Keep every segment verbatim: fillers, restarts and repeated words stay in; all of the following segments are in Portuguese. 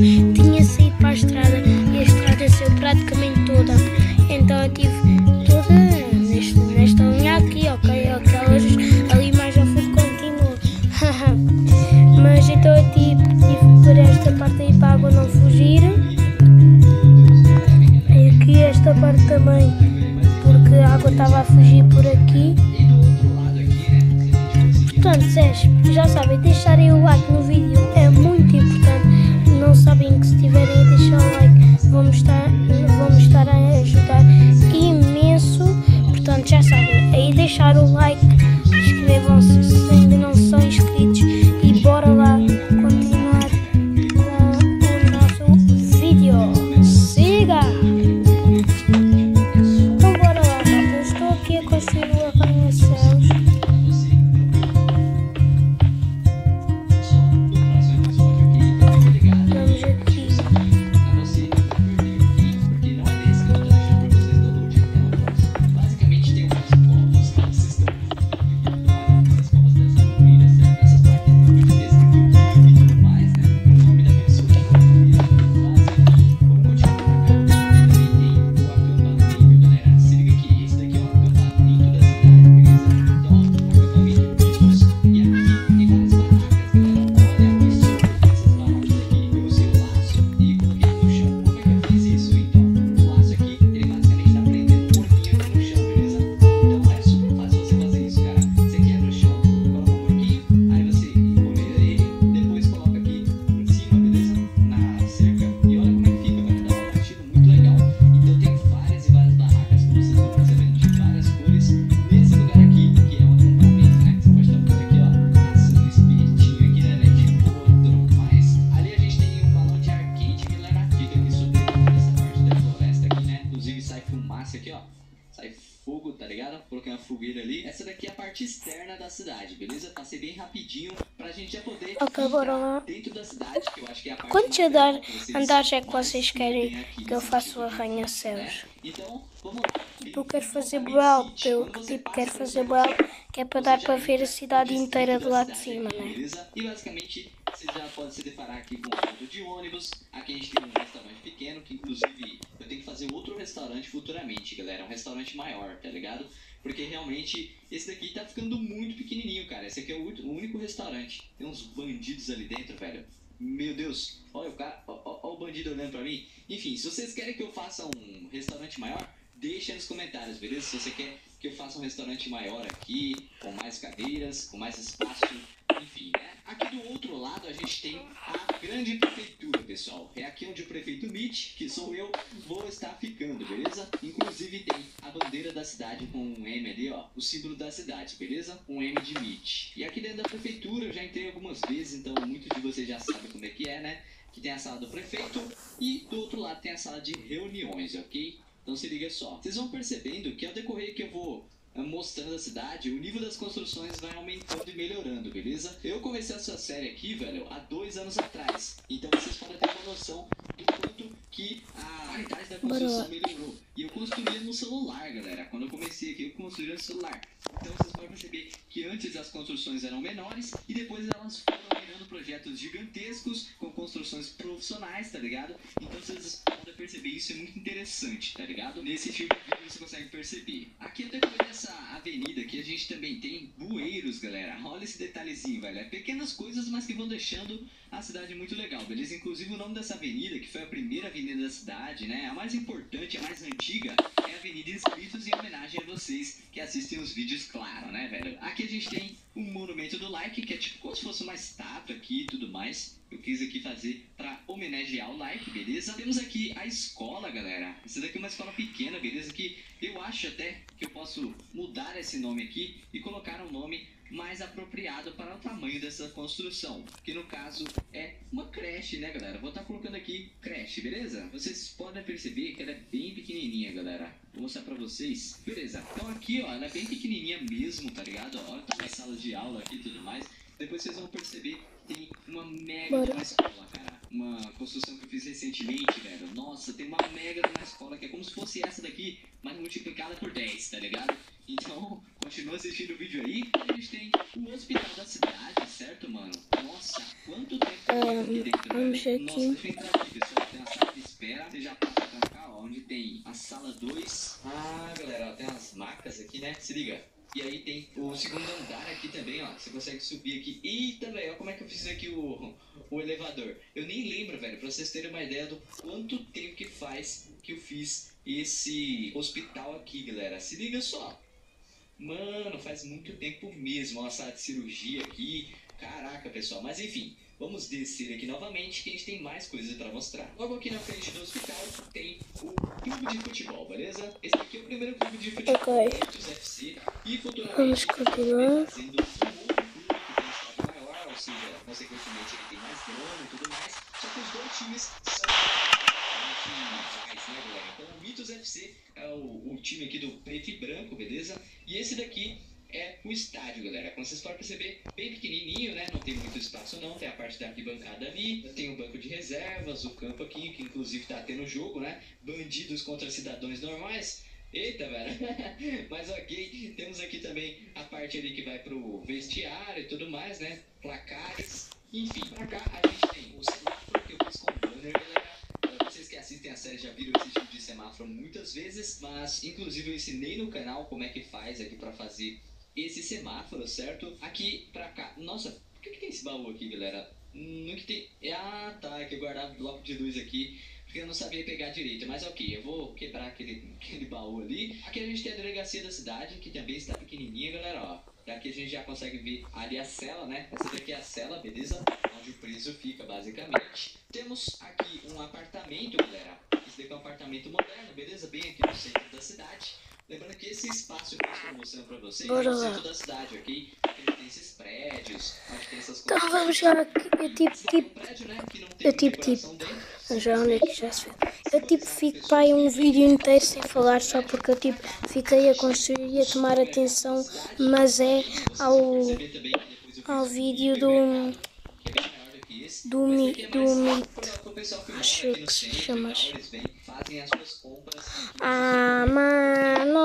tinha saído para a estrada e a estrada saiu praticamente toda. Então eu tive toda neste, nesta linha aqui, ok? Aquelas ali mais ao fundo continua. Mas então eu tive, tive que por esta parte aí para a água não fugir. E aqui esta parte também, porque a água estava a fugir por aqui. Portanto, Zés, já sabem, deixarem o like no vídeo é muito importante. Não sabem que se tiverem a deixar o like, vamos estar, vamos estar a ajudar imenso. Portanto, já sabem, aí deixar o like, inscrevam-se se ainda não são inscritos e bora lá continuar com o nosso vídeo. Siga! Então bora lá, malta. Eu estou aqui a construir o arranha-céus. Aqui, ó, sai fogo, tá ligado? Coloquei uma fogueira ali. Essa daqui é a parte externa da cidade, beleza? Passei bem rapidinho pra gente já poder Ok, bora lá. dentro da cidade, que eu acho que é a parte Quantos mais andar, legal, vocês andares é que mais vocês curtem querem aqui que eu nesse faça tipo o de vídeo, arranha-céus? né? Então, vamos lá. Tipo, eu quero fazer buel, eu tipo, quero fazer buel, que é para dar para ver a cidade inteira do lado de cima, né? Beleza? E basicamente, você já pode se deparar aqui com um ponto de ônibus. Aqui a gente tem um restaurante pequeno, que inclusive eu tenho que fazer outro restaurante futuramente, galera. Um restaurante maior, tá ligado? Porque realmente esse daqui tá ficando muito pequenininho, cara. Esse aqui é o único restaurante. Tem uns bandidos ali dentro, velho. Meu Deus, olha o cara, olha, olha o bandido olhando pra mim. Enfim, se vocês querem que eu faça um restaurante maior, deixa nos comentários, beleza? Se você quer que eu faça um restaurante maior aqui, com mais cadeiras, com mais espaço, enfim, né? Aqui do outro lado a gente tem a grande prefeitura, pessoal. É aqui onde o prefeito Mitch, que sou eu, vou estar ficando, beleza? Inclusive tem a bandeira da cidade com um M ali, ó, o símbolo da cidade, beleza? Um M de Mitch. E aqui dentro da prefeitura eu já entrei algumas vezes, então muitos de vocês já sabem como é que é, né? Que tem a sala do prefeito e do outro lado tem a sala de reuniões, ok? Então se liga só. Vocês vão percebendo que ao decorrer que eu vou mostrando a cidade, o nível das construções vai aumentando e melhorando, beleza? Eu comecei essa série aqui, velho, há dois anos atrás. Então vocês podem ter uma noção do quanto que a qualidade da construção melhorou. E eu construía no celular, galera. Quando eu comecei aqui, eu construía no celular. Então vocês podem perceber que antes as construções eram menores e depois elas foram virando projetos gigantescos com construções profissionais, tá ligado? Então vocês podem perceber, isso é muito interessante, tá ligado? Nesse filme você consegue perceber. Aqui até por essa avenida aqui a gente também tem bueiros, galera. Olha esse detalhezinho, velho. É pequenas coisas, mas que vão deixando a cidade muito legal, beleza? Inclusive o nome dessa avenida, que foi a primeira avenida da cidade, né? A mais importante, a mais antiga, é a Avenida Inscritos, em homenagem a vocês que assistem os vídeos, claro, né, velho? Aqui a gente tem o monumento do like, que é tipo como se fosse uma estátua aqui e tudo mais. Eu quis aqui fazer pra homenagear o like, beleza? Temos aqui a escola, galera. Essa daqui é uma escola pequena, beleza? Que eu acho até que eu posso mudar esse nome aqui e colocar um nome mais apropriado para o tamanho dessa construção, que no caso é uma creche, né, galera? Vou estar colocando aqui creche, beleza? Vocês podem perceber que ela é bem pequenininha, galera. Vou mostrar pra vocês. Beleza, então aqui, ó, ela é bem pequenininha mesmo, tá ligado? Olha tá minha sala de aula aqui e tudo mais. Depois vocês vão perceber que tem uma mega de uma escola, cara. Uma construção que eu fiz recentemente, velho. Nossa, tem uma mega de uma escola que é como se fosse essa daqui, mas multiplicada por dez, tá ligado? Então, continua assistindo o vídeo aí. A gente tem o hospital da cidade, certo, mano? Nossa, quanto tempo É, aqui dentro, vamos velho? aqui. Nossa, deixa eu entrar aqui, pessoal. Tem a sala de espera. Você já passa pra cá, ó, onde tem a sala dois. Ah, galera, ó, tem umas macas aqui, né? Se liga. E aí tem o segundo andar aqui também, ó. Você consegue subir aqui. Eita, velho, olha como é que eu fiz aqui o, o elevador. Eu nem lembro, velho, pra vocês terem uma ideia do quanto tempo que faz que eu fiz esse hospital aqui, galera. Se liga só. Mano, faz muito tempo mesmo. Ó, a sala de cirurgia aqui. Caraca, pessoal. Mas enfim, vamos descer aqui novamente que a gente tem mais coisas pra mostrar. Logo aqui na frente do hospital tem o clube de futebol, beleza? Esse aqui é o primeiro clube de futebol Ok. do F C. E futuramente Vamos continuar. fazendo um outro clube que tem um estádio maior, ou seja, consequentemente ele tem mais grana e tudo mais. Só que os dois times são rivais, né, galera? Então o Mitos F C é o, o time aqui do preto e branco, beleza? E esse daqui é o estádio, galera. Como vocês podem perceber, bem pequenininho, né? Não tem muito espaço não, tem a parte da arquibancada ali, tem o banco de reservas, o campo aqui, que inclusive tá tendo jogo, né? Bandidos contra cidadãos normais. Eita, velho. Mas ok, temos aqui também a parte ali que vai pro vestiário e tudo mais, né? Placares. Enfim, pra cá a gente tem o semáforo que eu fiz com o banner, galera. Vocês que assistem a série já viram esse tipo de semáforo muitas vezes, mas inclusive eu ensinei no canal como é que faz aqui pra fazer esse semáforo, certo? Aqui pra cá. Nossa, por que, que tem esse baú aqui, galera? Não que tem. Ah, tá, é que eu guardava bloco de luz aqui. Porque eu não sabia pegar direito, mas ok, eu vou quebrar aquele, aquele baú ali. Aqui a gente tem a delegacia da cidade, que também está pequenininha, galera, ó. Daqui a gente já consegue ver ali a cela, né? Essa daqui é a cela, beleza? Onde o preso fica, basicamente. Temos aqui um apartamento, galera. Esse daqui é um apartamento moderno, beleza? Bem aqui no centro da cidade. Lembrando que esse espaço que eu estou mostrando pra vocês Bora é no lá. centro da cidade, ok? Porque tem esses prédios, onde tem essas Então coisas. vamos já aqui. Eu tipo, Esse daqui é um tipo. prédio, né? Que não tem Eu tipo, decoração tipo. dentro. Já onde é que já se vê? Eu tipo fico para aí um vídeo inteiro sem falar só porque eu tipo fiquei a construir e a tomar atenção, mas é ao, ao vídeo do do mi, do mi, acho que se chama assim. Ah, mano.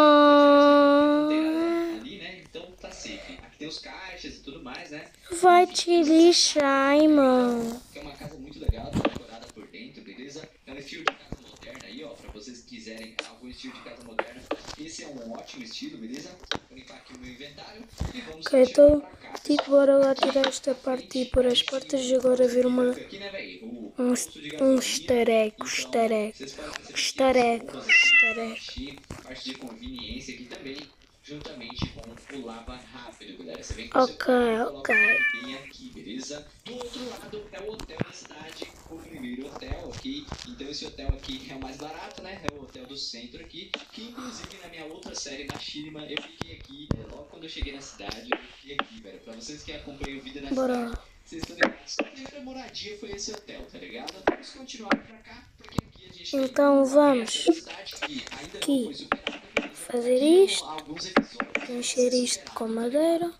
Então tá safe. Aqui tem os caixas e tudo mais, né? Vai te lixar, irmão. É uma casa muito legal, decorada por dentro, beleza? É um estilo de casa moderna aí, ó, pra vocês que quiserem algum estilo de casa moderna. Esse é um ótimo estilo, beleza? Vou limpar aqui o meu inventário e vamos Ok, continuar então, pra cá. tipo, bora lá tirar esta parte e por as portas e agora ver uma, Aqui, né, velho? O um, posto de um gasolina. estareco, estareco, Vocês podem perceber que estareco, tem as bombas aqui, estareco. a parte de conveniência aqui também, juntamente com o lava rápido, galera. Você vem com o seu Ok, carro, ok. coloca bem aqui, beleza? Do outro lado é o hotel da cidade, o primeiro hotel aqui. Então esse hotel aqui é o mais barato, né? É o hotel do centro aqui, que inclusive na minha outra série, Machinima, eu fiquei aqui, é, logo quando eu cheguei na cidade, eu fiquei aqui, velho. Pra vocês que acompanham o vídeo na Bora cidade, lá. vocês estão ligados. A primeira moradia foi esse hotel, tá ligado? Vamos continuar pra cá, porque aqui a gente Então tem vamos a cidade que ainda não aqui foi superada, beleza? fazer Aqui, isto, alguns episódios, encher isto com madeira.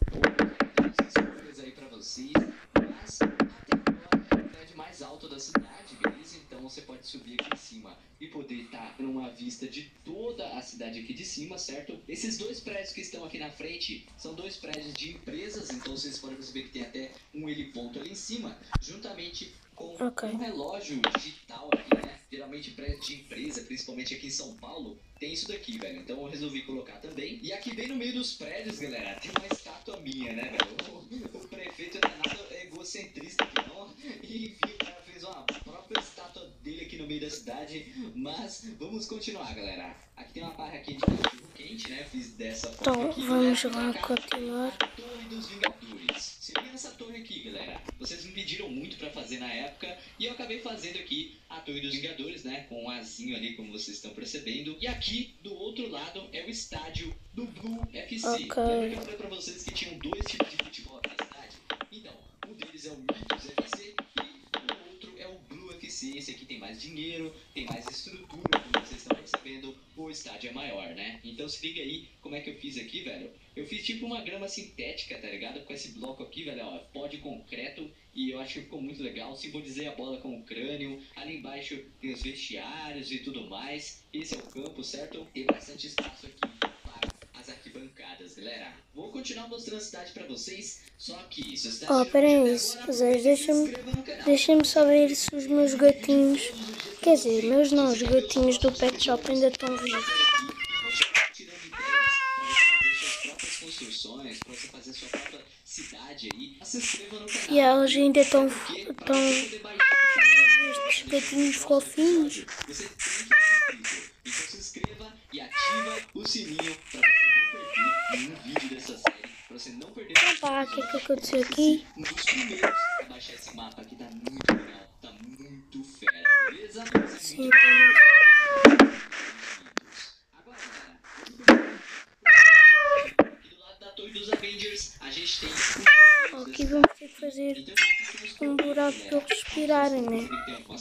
coisa aí pra vocês, mas até agora é o prédio mais alto da cidade, beleza? Então você pode subir aqui em cima e poder estar numa vista de toda a cidade aqui de cima, certo? Esses dois prédios que estão aqui na frente são dois prédios de empresas, então vocês podem perceber que tem até um heliponto ali em cima, juntamente com Ok. um relógio digital aqui, né? Geralmente prédio de empresa, principalmente aqui em São Paulo, tem isso daqui, velho. Então eu resolvi colocar também. E aqui bem no meio dos prédios, galera, tem uma estátua minha, né, velho? O, o prefeito não é nada egocentrista aqui, não. E enfim, o cara fez uma própria estátua dele aqui no meio da cidade. Mas vamos continuar, galera. Aqui tem uma barra aqui de cachorro quente, né? Fiz dessa forma Então aqui, vamos galera. lá Pra cá, continuar. a Torre dos Vingadores. Se liga nessa torre aqui, galera. Vocês me pediram muito pra fazer na época e eu acabei fazendo aqui a Torre dos Vingadores, né? Com um azinho ali, como vocês estão percebendo. E aqui, do outro lado, é o estádio do Blue F C. Ok. Lembra que eu falei pra vocês que tinham dois tipos de futebol aqui na cidade? Então, um deles é o Mitos F C e o outro é o Blue F C. Esse aqui tem mais dinheiro, tem mais estrutura, como vocês estão percebendo. O estádio é maior, né? Então se liga aí como é que eu fiz aqui, velho. Eu fiz tipo uma grama sintética, tá ligado? Com esse bloco aqui, velho, ó, pó de concreto. E eu acho que ficou muito legal. Simbolizei a bola com o crânio. Ali embaixo tem os vestiários e tudo mais. Esse é o campo, certo? Tem bastante espaço aqui para as arquibancadas. pancadas, galera. Vou continuar mostrando a cidade pra vocês, só que se você tá Oh, assistindo pera o aí, vídeo até agora, Zé, aproveita e se deixa-me inscreva no canal. deixa só ver se os meus gatinhos, quer dizer, meus não, os gatinhos do Pet Shop ainda estão vivos. Tirando ideias para você fazer suas próprias construções, para você fazer sua própria cidade aí, se inscreva no canal. E eles ainda estão Porque pra tão você poder baixar estes gatinhos fofinhos. você tem que estar inscrito. Então se inscreva e ativa o sininho para você não perder nenhum vídeo dessa série. Para você não perder Opa, o que é que aconteceu aqui? um dos primeiros a baixar esse mapa aqui. Tá muito legal, tá muito fera, beleza? Sim, tá. Agora, galera, aqui do lado da torre dos Avengers, a gente tem um Aqui vamos ter que fazer um buraco para eles respirarem, né?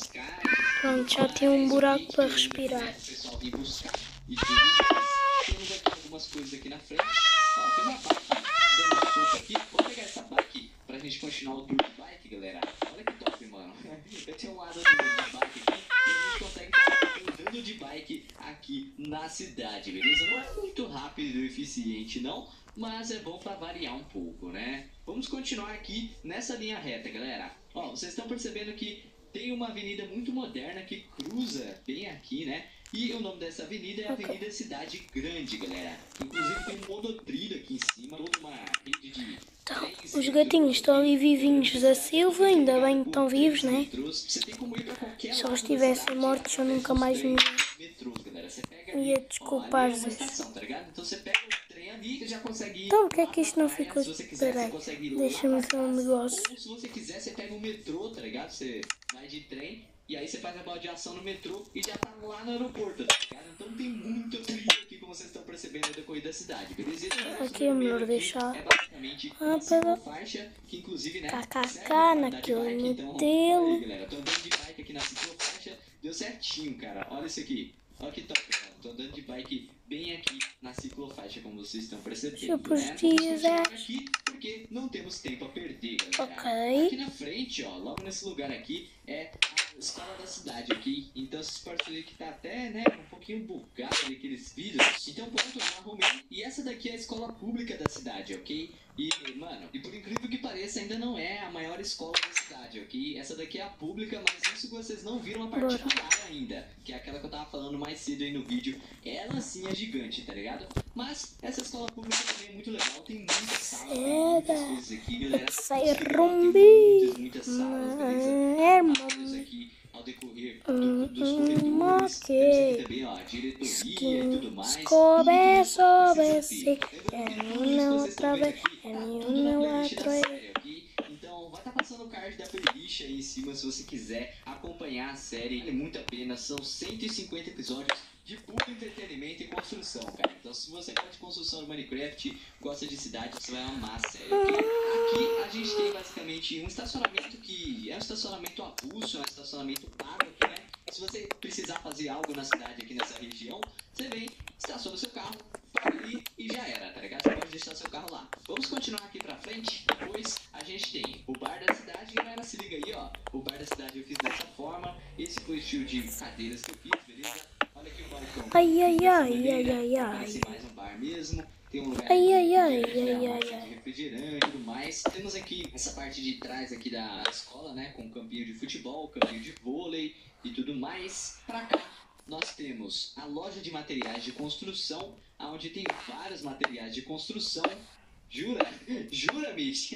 Pronto, já tem um buraco para respirar. O pessoal vem buscar e tudo mais. Temos aqui algumas coisas aqui na frente. Ó, tem uma bike dando sopa aqui. Vou pegar essa bike pra gente continuar o tour de bike, galera. Olha que top, mano. Eu tenho um lado de bike aqui e a gente consegue estar andando de bike aqui na cidade, beleza? Não é muito rápido e eficiente, não, mas é bom pra variar um pouco, né? Vamos continuar aqui nessa linha reta, galera. Ó, vocês estão percebendo que tem uma avenida muito moderna que cruza bem aqui, né? E o nome dessa avenida é a Avenida Cidade Grande, galera. Inclusive tem um monotrilho aqui em cima, toda uma rede de... Então, os gatinhos estão ali vivinhos da Silva, ainda bem que estão vivos, né? Você tem como ir pra qualquer Se lado eles da tivessem cidade, mortos eu nunca através mais dos me trens, metrôs, galera. Você pega ia ali, desculpar, ó, ali é uma Zé. estação, tá ligado? Então você pega o trem ali e já consegue ir. Então, o que é lá que isto pra não praia. ficou? Se você quiser, Peraí, você consegue ir lá deixa-me pra ver um casa. negócio. Ou se você quiser, você pega o metrô, tá ligado? Você vai de trem e aí você faz a baldeação no metrô e já tá lá no aeroporto, tá ligado? Então tem muito trilho aqui, como vocês estão percebendo, no decorrer da cidade, beleza? Aqui é melhor deixar. É basicamente Ah, uma pera. ciclofaixa que, inclusive, né? Kkk, serve pra andar de naquele bike. Então, modelo. olha aí, galera. Tô andando de bike aqui na ciclofaixa, deu certinho, cara. Olha isso aqui. Olha que top, cara. Tô andando de bike bem aqui na ciclofaixa, como vocês estão percebendo, Tipo os né? Vamos dias, continuar é. aqui, porque não temos tempo a perder, galera. Ok. Aqui na frente, ó, logo nesse lugar aqui, é a escola da cidade, ok? Então vocês podem ver que tá até, né, um pouquinho bugado ali aqueles vídeos. Então pronto, eu arrumei. E essa daqui é a escola pública da cidade, ok? E, mano, e por incrível que pareça, ainda não é a maior escola da cidade, ok? Essa daqui é a pública, mas isso vocês não viram a particular ainda, que é aquela que eu tava falando mais cedo aí no vídeo. Ela sim é gigante, tá ligado? Mas essa escola pública também é muito legal, tem muitas salas, tem muitas coisas aqui, galera. Sai Tem rumbi. muitas, muitas salas, beleza? É, Vários aqui ao decorrer do, dos Hum, corredores. ok. Temos aqui também, ó, a diretoria e tudo mais. Escobe, Tudo que você sobe, precisa se ter. Lembrando que é tudo um isso que não vocês estão outra vendo vez, aqui, é tá um tudo na não playlist da outra vez. série, ok? Então vai estar passando o card da playlist aí em cima se você quiser acompanhar a série. Vale muito a pena, são cento e cinquenta episódios de puro entretenimento e construção, cara. Então se você gosta de construção no Minecraft, gosta de cidade, você vai amar a série, ok? Aqui a gente tem basicamente um estacionamento que é um estacionamento avulso, é um estacionamento pago aqui, né? Se você precisar fazer algo na cidade aqui nessa região, você vem, estaciona o seu carro, para ali e já era, tá ligado? Você pode deixar seu carro lá. Vamos continuar aqui pra frente, depois a gente tem o bar da cidade, galera, se liga aí, ó. O bar da cidade eu fiz dessa forma, esse foi o estilo de cadeiras que eu fiz, beleza? Olha aqui o balcão. Ai, ai, ai, ai, ai, Parece ai. mais um bar mesmo. Tem um lugar Ai, aqui, ai, ai, que é ai, uma ai, parte ai. de refrigerante e tudo mais. Temos aqui essa parte de trás aqui da escola, né? Com campinho de futebol, campinho de vôlei e tudo mais. Pra cá nós temos a loja de materiais de construção, onde tem vários materiais de construção. Jura? Jura, Mitch?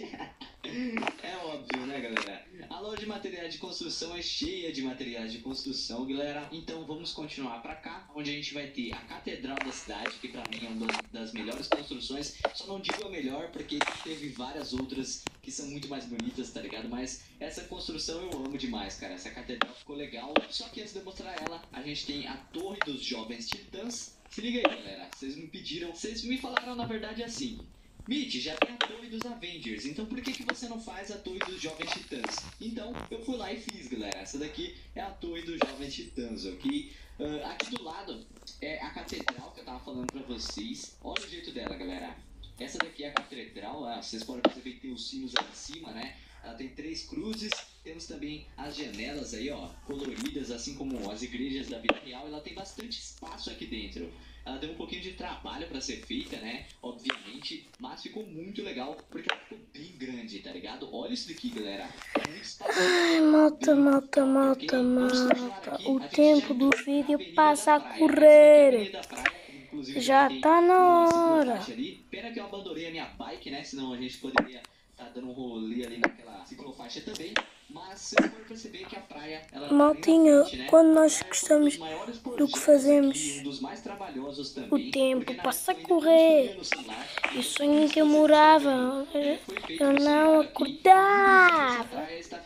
É óbvio, né, galera? A loja de materiais de construção é cheia de materiais de construção, galera. Então vamos continuar pra cá, onde a gente vai ter a Catedral da Cidade, que pra mim é uma das, das melhores construções. Só não digo a melhor, porque teve várias outras que são muito mais bonitas, tá ligado? Mas essa construção eu amo demais, cara. Essa catedral ficou legal. Só que antes de eu mostrar ela, a gente tem a Torre dos Jovens Titãs. Se liga aí, galera. Vocês me pediram, vocês me falaram na verdade assim: Mitch, já tem a Torre dos Avengers, então por que, que você não faz a Torre dos Jovens Titãs? Então, eu fui lá e fiz, galera. Essa daqui é a Torre dos Jovens Titãs, ok? Uh, aqui do lado é a catedral que eu tava falando pra vocês. Olha o jeito dela, galera. Essa daqui é a catedral, ah, vocês podem perceber que tem os sinos ali em cima, né? Ela tem três cruzes. Temos também as janelas aí, ó, coloridas, assim como as igrejas da vida real. Ela tem bastante espaço aqui dentro. Ela deu um pouquinho de trabalho pra ser feita, né? Obviamente, mas ficou muito legal porque ela ficou bem grande, tá ligado? Olha isso daqui, galera. Muito espaço. Ai, malta, malta, malta, malta. O tempo do vídeo passa a correr. Já tá na hora. Pena que eu abandonei a minha bike, né? Senão a gente poderia estar dando um rolê ali naquela ciclofaixa também. Mas você pode perceber que a praia, ela tá Maltinha, frente, né? quando nós gostamos do que fazemos, aqui, um dos mais trabalhosos também, o tempo passa a correr. E sonho que eu morava, eu não acordava.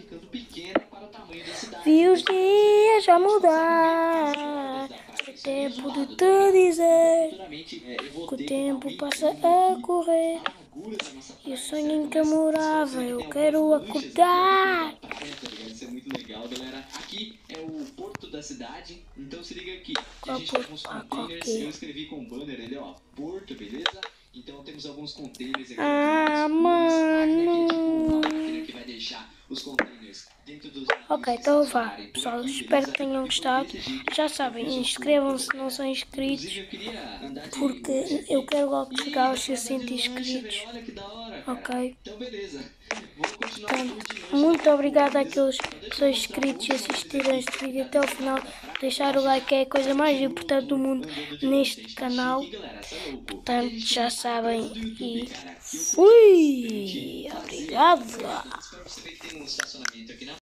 Vi os dias já mudar. É tempo de te dizer que o tempo passa a correr. E o sonho que eu morava, eu quero acordar. Isso é muito legal, galera. Aqui é o porto da cidade. Então se liga aqui. A gente tem alguns containers. Eu escrevi com o banner ali, ó. Porto, beleza? Então temos alguns containers aqui. Ah, mano. Uma máquina que vai deixar os containers dentro dos. Ok, então vá, pessoal. Espero que tenham gostado. Já sabem, inscrevam-se se não são inscritos. Porque eu quero logo chegar aos sessenta inscritos. Ok? Então beleza. Portanto, muito obrigado àqueles que são inscritos e assistiram este vídeo até o final. Deixar o like é a coisa mais importante do mundo neste canal. Portanto, já sabem. E fui! Obrigado!